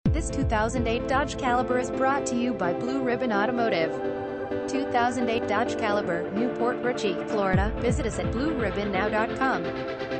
This 2008 Dodge Caliber is brought to you by Blue Ribbon Automotive. 2008 Dodge Caliber, New Port Richey, Florida. Visit us at blueribbonnow.com.